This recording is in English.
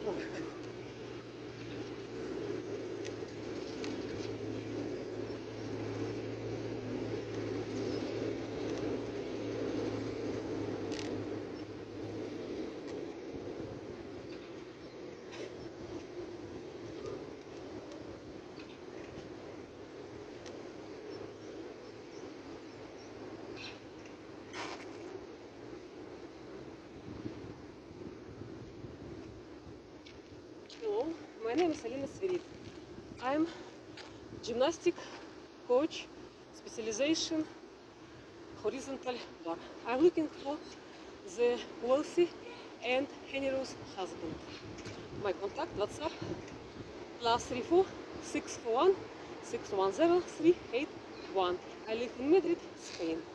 Hello, my name is Alina Svirit. I'm gymnastic coach, specialization horizontal bar. I'm looking for the wealthy and generous husband. My contact WhatsApp +34 641 610 381. I live in Madrid, Spain.